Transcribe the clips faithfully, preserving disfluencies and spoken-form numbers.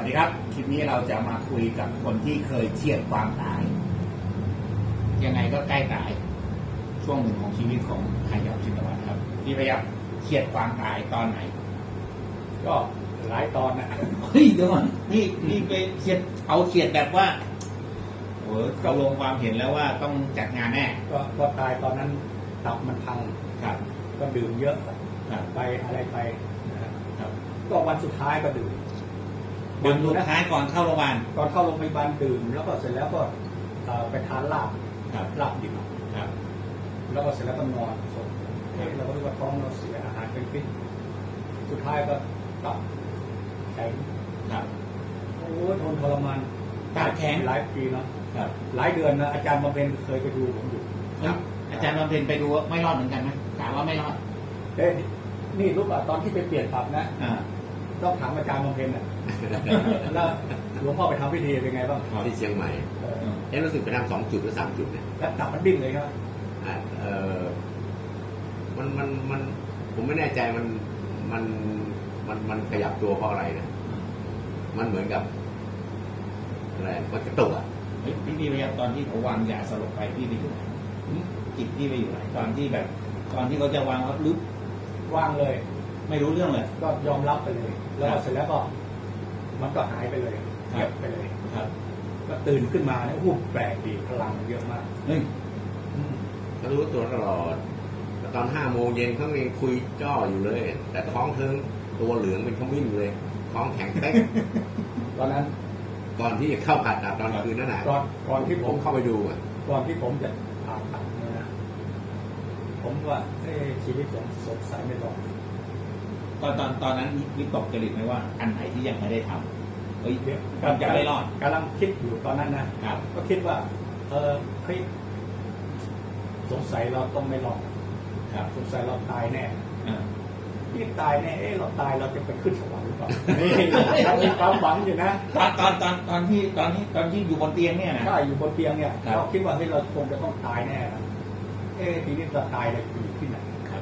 วัสดีครับคลิปนี้เราจะมาคุยกับคนที่เคยเฉียดความตายยังไงก็ใกล้ตายช่วงหนึ่งของชีวิตของพยัคฆ์ชินวัตรครับที่พยัคฆ์เฉียดความตายตอนไหนก็หลายตอนนะเฮ้ยเดี๋ยวก่อนนี่นี่ไปเฉียดเอาเฉียดแบบว่าโอ้ก็ลงความเห็นแล้วว่าต้องจัดงานแน่ก็ก็ตายตอนนั้นตับมันพังครับก็ดื่มเยอะไปอะไรไปนะครับก็วันสุดท้ายก็ดื่มดื่มสุดท้ายก่อนเข้าโรงพยาบาลก่อนเข้าโรงพยาบาลดื่มแล้วก็เสร็จแล้วก็ไปทานลาบลาบดิบแล้วก็เสร็จแล้วก็นอนสดเราก็รู้ว่าท้องเราเสียอาหารเป็นพิษสุดท้ายก็ตับแข็งโอ้ทนทรมานตับแข็งหลายปีเนาะหลายเดือนนะอาจารย์บำเพ็ญเคยไปดูผมอยู่อาจารย์บำเพ็ญไปดูไม่รอดเหมือนกันไหมถามว่าไม่รอดเอ้นี่รู้ป่ะตอนที่ไปเปลี่ยนตับนะต้องถามอาจารย์บำเพ็ญนะแล้วหลวงพ่อไปทำพิธีเป็นไงบ้างที่เชียงใหม่เอ๊ะรู้สึกไปทำสองจุดหรือสามจุดเนี่ยแล้วตับมันดิ้นเลยครับเออมันมันมันผมไม่แน่ใจมันมันมันมันขยับตัวเพราะอะไรนะมันเหมือนกับอะไรมันกระตุกอ่ะพี่พี่ไปตอนที่เขาวางยาสลบไปพี่ไปอยู่ไหนจิตพี่ไปอยู่ไหนตอนที่แบบตอนที่เขาจะวางเขาลึกวางเลยไม่รู้เรื่องเลยก็ยอมรับไปเลยแล้วเสร็จแล้วก็มันก็หายไปเลยเงียบไปเลยครับก็ตื่นขึ้นมาเนี่ยอู้แปลกดีพลังเยอะมากเฮ้ยก็รู้ตัวตลอดตอนห้าโมงเย็นเขายังคุยจ้ออยู่เลยแต่ท้องเทิงตัวเหลืองเป็นขมิ้นเลยท้องแข็งเป๊กตอนนั้นก่อนที่จะเข้าผ่าตัดตอนคืนนั่นแหละก่อนก่อนที่ผมเข้าไปดูอ่ะก่อนที่ผมจะผ่าตัดเนี่ยนะผมว่าชีวิตผมสดใสไม่รอดตอนตอนตอนนั้นวิตกจริตไหมว่าอันไหนที่ยังไม่ได้ทำเฮ้ยกำลังจะไม่รอดกำลังคิดอยู่ตอนนั้นนะครับก็คิดว่าเออเฮ้ยสงสัยเราต้องไม่รอดครับสงสัยเราตายแน่ที่ตายแน่เราตายเราจะไปขึ้นสวรรค์หรือเปล่าเรามีความหวังอยู่นะตอนตอนตอนตอนที่ตอนนี้ตอนที่อยู่บนเตียงเนี่ยนะใช่อยู่บนเตียงเนี่ยเราคิดว่าเฮ้ยเราคงจะต้องตายแน่เอ๊ะทีนี้จะตายเลยอยู่ที่ไหน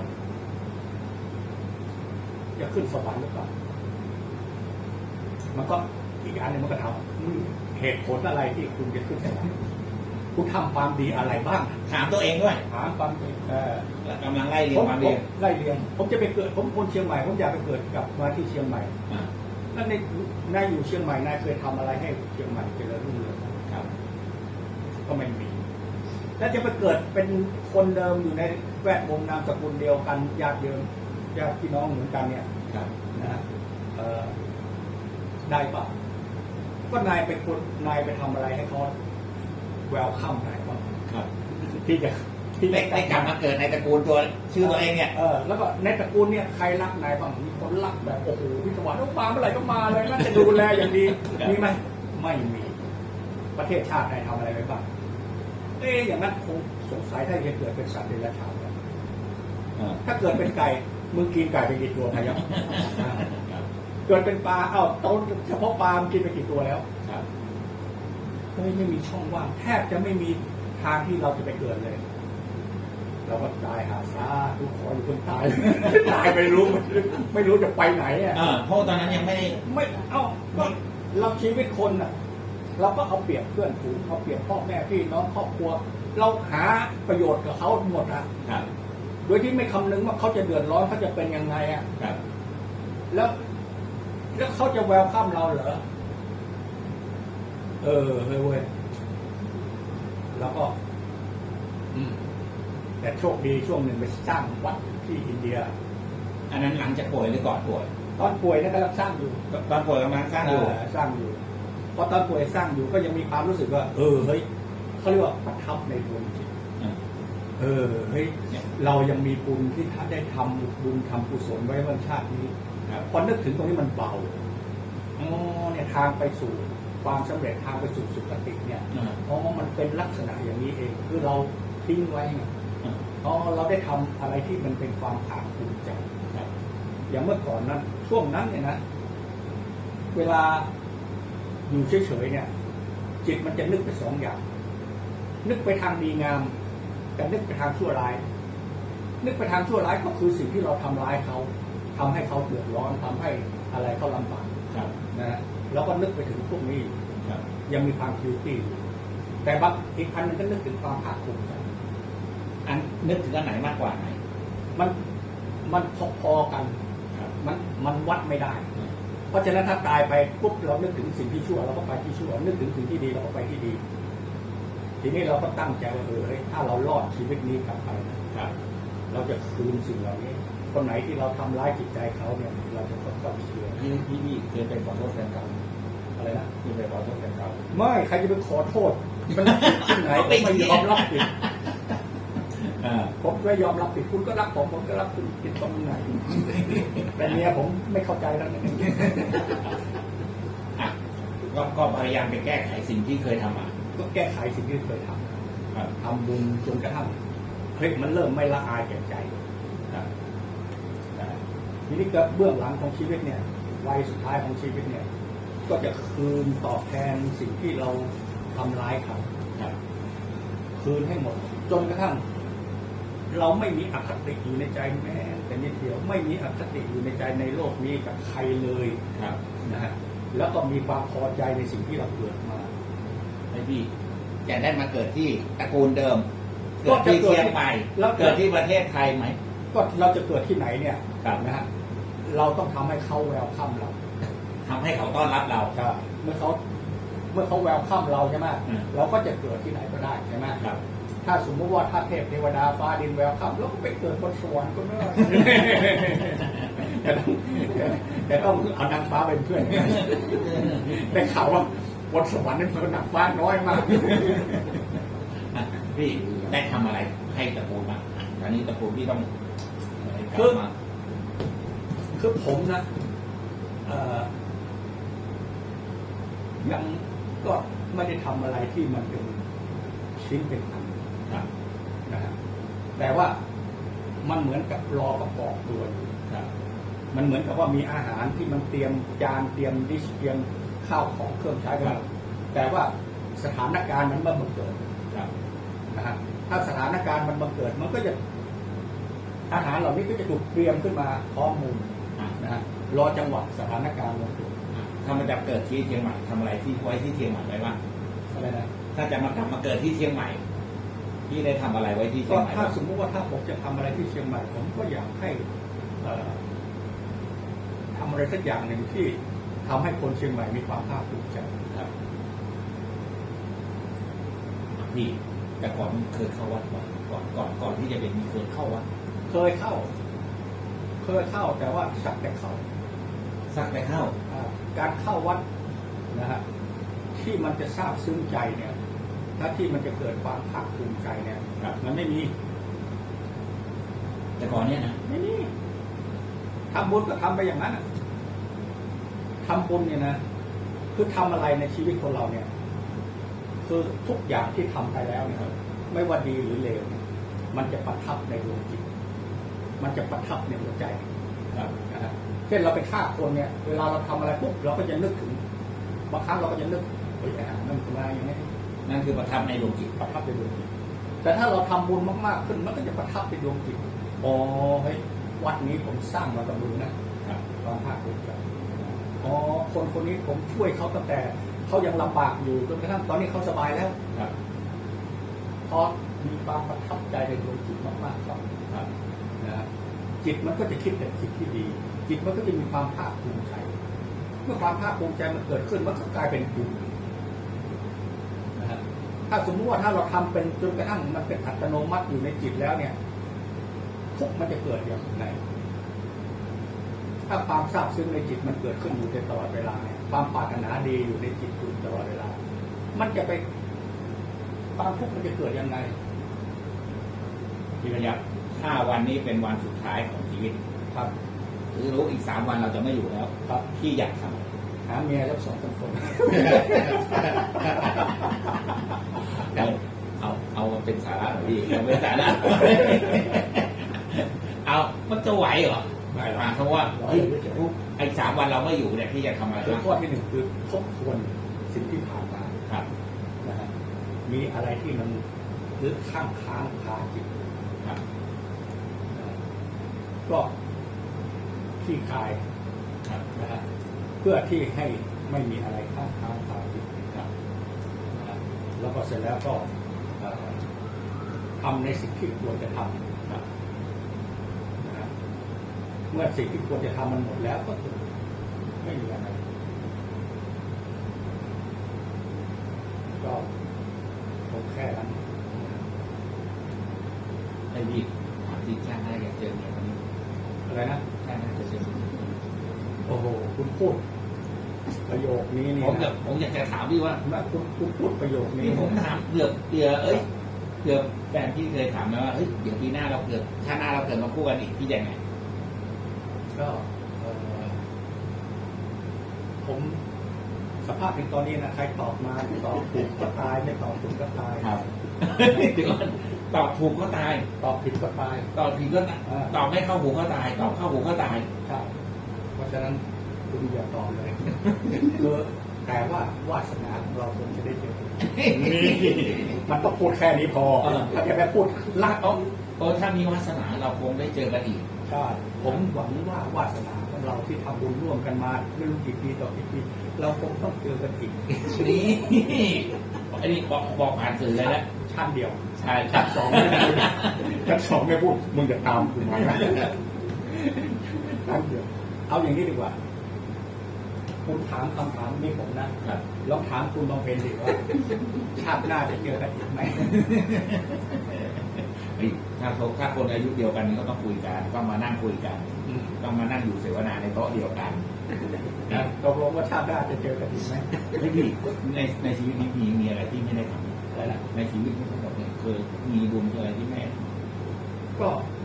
จะขึ้นสวรรค์หรือเปล่ามันก็อีกอันนึงมันก็ถามเหตุผลอะไรที่คุณจะขึ้นสวรรค์คุณทำความดีอะไรบ้างถามตัวเองด้วยถามความเออกำลังไล่เรียงความดีไล่เรียงผมจะไปเกิดผมคนเชียงใหม่ผมอยากไปเกิดกลับมาที่เชียงใหม่นั่นในนายอยู่เชียงใหม่นายเคยทำอะไรให้เชียงใหม่เจริญรุ่งเรืองครับก็ไม่มีแล้วจะไปเกิดเป็นคนเดิมอยู่ในแวดวงนามสกุลเดียวกันญาติเดิมญาติพี่น้องเหมือนกันเนี่ยนะได้ป่ะก็นายไปคนนายไปทำอะไรให้เขาแววข้ามนายบ้างที่จะที่ได้กลับมาเกิดในตระกูลตัวชื่อตัวเองเนี่ยเออแล้วก็ในตระกูลเนี่ยใครรักนายบ้างมีคนรักแบบโอ้โหพิศวาสต้องมาเมื่อไหร่ก็มาเลยน่าจะดูแลอย่างดีมีไหมไม่มีประเทศชาตินายทำอะไรไปบ้างเอ๊ะอย่างนั้นคงสงสัยถ้าจะเกิดเป็นสัตว์เดรัจฉานถ้าเกิดเป็นไก่มึงกินไก่ไปกี่ตัวพะยัคฆ์เกิดเป็นปลาเอ้าต้นเฉพาะปลากินไปกี่ตัวแล้วเฮ้ยไม่มีช่องว่างแทบจะไม่มีทางที่เราจะไปเกิดเลยเราก็ตายหาซาทุกคนคนตายตายไม่รู้ไม่รู้จะไปไหนอ่ะเพราะตอนนั้นยังไม่ไม่เอ้าก็เราชีวิตคนอ่ะเราก็เอาเปรียบเพื่อนฝูงเอาเปรียบพ่อแม่พี่น้องครอบครัวเราหาประโยชน์กับเขาหมดนะโดยที่ไม่คำนึงว่าเขาจะเดือดร้อนเขาจะเป็นยังไงอ่ะแล้วแล้วเขาจะแววข้ามเราเหรอเออเฮ้ยเว้ยแล้วก็แต่โชคดีช่วงหนึ่งไปสร้างวัดที่อินเดียอันนั้นหลังจากป่วยหรือก่อนป่วยตอนป่วยนั่นกำลังสร้างอยู่ตอนป่วยกำลังสร้างอยู่สร้างอยู่พอตอนป่วยสร้างอยู่ก็ยังมีความรู้สึกว่าเออเฮ้ยเขาเรียกว่าประทับในดวงจิตเออเฮ้ยเรายังมีบุญที่ได้ทำบุญทำกุศลไว้วันชาตินี้พอนึกถึงตรงนี้มันเบาอ๋อเนี่ยทางไปสู่ความสำเร็จทางไปสู่สุคติเนี่ยเพราะมันเป็นลักษณะอย่างนี้เองคือเราทิ้งไว้อ๋อเราได้ทำอะไรที่มันเป็นความภาคภูมิใจอย่างเมื่อก่อนนั้นช่วงนั้นเนี่ยนะเวลาอยู่เฉยๆเนี่ยจิตมันจะนึกไปสองอย่างนึกไปทางดีงามแต่นึกไปทางชั่วร้ายนึกไปทางชั่วร้ายก็คือสิ่งที่เราทำร้ายเขาทำให้เขาเดือดร้อนทำให้อะไรเขาลำบากนะเราก็นึกไปถึงพวกนี้ยังมีความคิวตี้แต่บางอีกอันนึงก็นึกถึงความภาคภูมิใจอันนึกถึงอันไหนมากกว่าไหนมันมันพอๆกันมันมันวัดไม่ได้เพราะฉะนั้นถ้าตายไปปุ๊บเรานึกถึงสิ่งที่ชั่วเราก็ไปที่ชั่วนึกถึงสิ่งที่ดีเราก็ไปที่ดีทีนี้เราก็ตั้งใจว่าเออถ้าเรารอดชีวิตนี้กลับไปเราจะคืนสิ่งเหล่านี้คนไหนที่เราทำร้ายจิตใจเขาเนี่ยเราจะต้องต้องเชื่อพี่พี่พี่เคยไปขอโทษแฟนเก่าอะไรนะพี่ไปขอโทษแฟนเก่าไม่ใครจะไปขอโทษมันที่ไหนไม่ยอมรับผิดผมไม่ยอมรับผิดคุณก็รักผมผมก็รักคุณผิดตรงไหนแต่เนี้ยผมไม่เข้าใจแล้วนี่ก็ก็พยายามไปแก้ไขสิ่งที่เคยทำมาก็แก้ไขสิ่งที่เคยทำทำบุญจนกระทั่งเฮ้ยมันเริ่มไม่ละอายแก่ใจทีนี้ก็เบื้องหลังของชีวิตเนี่ยวัยสุดท้ายของชีวิตเนี่ยก็จะคืนตอบแทนสิ่งที่เราทำร้ายเขาคืนให้หมดจนกระทั่งเราไม่มีอคติอยู่ในใจแม้แต่นิดเดียวไม่มีอคติอยู่ในใจในโลกนี้กับใครเลยนะฮะแล้วก็มีความพอใจในสิ่งที่เราเกิดมาไอ้พี่จะได้มาเกิดที่ตระกูลเดิมเกิดที่เชียงใหม่แล้วเกิดที่ประเทศไทยไหมก็เราจะเกิดที่ไหนเนี่ยนะฮะเราต้องทำให้เขาแววข้ามเราทำให้เขาต้อนรับเราใช่เมื่อเขาเมื่อเขาแววข้ามเราใช่ไหมเราก็จะเกิดที่ไหนก็ได้ใช่ไหมครับถ้าสมมติว่าถ้าเทพเทวดาฟ้าดินแววข้ามเราก็ไปเกิดบนสวรรค์ก็ได้แต่ต้องแต่ต้องเอานางฟ้าเป็นเพื่อนแต่ข่าวว่าบนสวรรค์นั้นนางฟ้าน้อยมากพี่ได้ทำอะไรให้ตระกูลบ้างอันนี้ตระกูลพี่ต้องคือคือผมนะยังก็ไม่ได้ทำอะไรที่มันเป็นชิ้นเป็นอันนะฮะแต่ว่ามันเหมือนกับรอประกอบตัวอยู่มันเหมือนกับว่ามีอาหารที่มันเตรียมจานเตรียมดิชเตรียมข้าวของเครื่องใช้กันแต่ว่าสถานการณ์มันบังเกิดนะฮะถ้าสถานการณ์มันบังเกิดมันก็จะอาหารเหล่านี้ก็จะถูกเตรียมขึ้นมาพร้อมมุมนะฮะรอจังหวะสถานการณ์มันเกิดถ้ามันจะเกิดที่เชียงใหม่ทำอะไรที่ไว้ที่เชียงใหม่ไว้บ้างอะไรนะถ้าจะมากลับมาเกิดที่เชียงใหม่พี่ได้ทำอะไรไว้ที่เชียงใหม่ถ้าสมมติว่าถ้าผมจะทำอะไรที่เชียงใหม่ผมก็อยากให้ทำอะไรสักอย่างหนึ่งที่ทำให้คนเชียงใหม่มีความภาคภูมิใจครับนี่แต่ก่อนเคยเข้าวัดก่อนก่อนก่อนก่อนที่จะเป็นมีเคยเข้าวัดเคยเข้าเคยเข้าแต่ว่าสักแต่เข้าสักแต่เข้าการเข้าวัดนะฮะที่มันจะซาบซึ้งใจเนี่ยถ้าที่มันจะเกิดความภาคภูมิใจเนี่ยมันไม่มีแต่ก่อนเนี่ยนะไม่มีทำบุญก็ทำไปอย่างนั้นทำบุญเนี่ยนะคือทำอะไรในชีวิตของเราเนี่ยคือทุกอย่างที่ทำไปแล้วเนี่ยไม่ว่าดีหรือเลวมันจะประทับในดวงจิตมันจะประทับในหัวใจนะฮะเช่นเราไปฆ่าคนเนี่ยเวลาเราทำอะไรปุ๊บเราก็จะนึกถึงบางครั้งเราก็จะนึกเฮ้ยนั่นคืออะไรอย่างนี้นั่นคือประทับในดวงจิตประทับในดวงจิตแต่ถ้าเราทำบุญมากๆขึ้นมันก็จะประทับในดวงจิตอ๋อเฮ้ยวัดนี้ผมสร้างมากับมือนะความภาคภูมิใจอ๋อคนคนนี้ผมช่วยเขาตั้งแต่เขายังลำบากอยู่จนกระทั่งตอนนี้เขาสบายแล้วเพราะมีความประทับใจในดวงจิตมากๆครับนะจิตมันก็จะคิดแต่สิ่งที่ดีจิตมันก็จะมีความภาคภูมิใจเมื่อความภาคภูมิใจมันเกิดขึ้นมันก็กลายเป็นบุญนะฮะถ้าสมมติว่าถ้าเราทำเป็นจนกระทั่งมันเป็นอัตโนมัติอยู่ในจิตแล้วเนี่ยทุกมันจะเกิดอย่างไรถ้าความซาบซึ้งในจิตมันเกิดขึ้นอยู่ตลอดเวลาเนี่ยความปรารถนาดีอยู่ในจิตอยู่ตลอดเวลามันจะไปความทุกข์มันจะเกิดยังไงพี่พยัคฆ์ห้าวันนี้เป็นวันสุดท้ายของชีวิตครับหรือรู้อีกสามวันเราจะไม่อยู่แล้วครับพี่อยากทำหาเมียสักสองคนเอาเอาเป็นสาระหน่อยพี่เอาเป็นสาระเอามันจะไหวเหรอไม่หรอกเพราะว่าไอ้สามวันเราไม่อยู่เนี่ยพี่จะทำอะไรข้อที่หนึ่งคือทบทวนสิ่งที่ผ่านมาครับนะฮะมีอะไรที่มันลึกข้างค้างคาจิตครับก็ที่คลายนะฮะเพื่อที่ให้ไม่มีอะไรข้างค้างคาอยู่ครับนะแล้วก็เสร็จแล้วก็ทำในสิ่งที่ควรจะทำครับนะเมื่อสิ่งที่ควรจะทำมันหมดแล้วก็ไม่มีอะไรก็ผมแค่นั้นไอ้พี่ถามที่ชาติหน้าอยากเจอเนี่ยวันนี้อะไรนะชาติหน้าจะเจอโอ้โหคุณพูดประโยคนี้นี่ผมอยากผมอยากจะถามพี่ว่าคุณคุณพูดประโยคนี้ผมถามเผื่อเผื่อเอ้ยเผื่อแฟนพี่เคยถามมาว่าเฮ้ยเดี๋ยวปีหน้าเราเกิดชาติหน้าเราเกิดมาคู่กันอีกพี่ยังไงก็ผมสภาพเป็นตอนนี้นะใครตอบมาตอบถูกก็ตายไม่ตอบถูกก็ตายครับเดี๋ยวตอบถูกก็ตายตอบผิดก็ตายตอบผิดก็ตอบไม่เข้าหูก็ตายตอบเข้าหูก็ตายใช่เพราะฉะนั้นคุณอย่าตอบเลยคือแต่ว่าวาสนาของเราคงจะได้เจอมันต้องพูดแค่นี้พอถ้าจะไปพูดลากเอาเพราะถ้ามีวาสนาเราคงได้เจอกันอีกใช่ผมหวังว่าวาสนาของเราที่ทำบุญร่วมกันมาไม่รู้กี่ปีต่อกี่ปีเราคงต้องเจอกันอีกนี่อันนี้บอกบอกผ่านสื่อเลยนะชั้นเดียวใช่ชั้นสองไม่พูดชั้นสองไม่พูดมึงจะตามกูมาชั้นเดียวเอาอย่างนี้ดีกว่าคุณถามคำถามนี้ผมนะลองถามคุณบำเพ็ญดีว่าชาติหน้าจะเจอกันอีกไหมถ้าถ้าคนอายุเดียวกันก็ต้องคุยกันต้องมานั่งคุยกันต้องมานั่งอยู่เสวนาในโต๊ะเดียวกันตกลงว่าชาติหน้าจะเจอกันอีกไหมไม่มีในในชีวิตนี้มีมีอะไรที่ไม่ได้ทำอะไรนะในชีวิตที่ทั้งหมดเนี่ยเคยมีบุญอะไรที่แม่ก็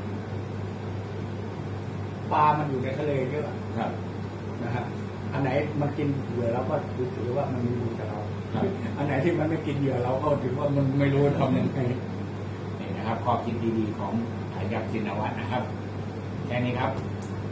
ปลามันอยู่ในทะเลเยอะครับนะฮะอันไหนมันกินเหยื่อเราก็ถือว่ามันมีบุญกับเราอันไหนที่มันไม่กินเหยื่อเราก็ถือว่ามันไม่รู้ทำยังไงนี่นะครับข้อคิดดีๆของอายับชินวัตรนะครับแค่นี้ครับ